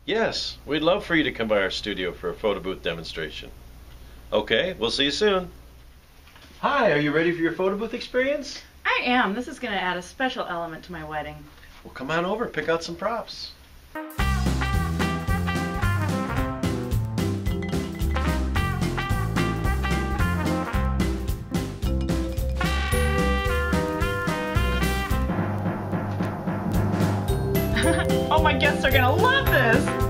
Yes, we'd love for you to come by our studio for a photo booth demonstration. Okay, we'll see you soon. Hi, are you ready for your photo booth experience? I am. This is going to add a special element to my wedding. Well, come on over, pick out some props. Oh, my guests are going to love this.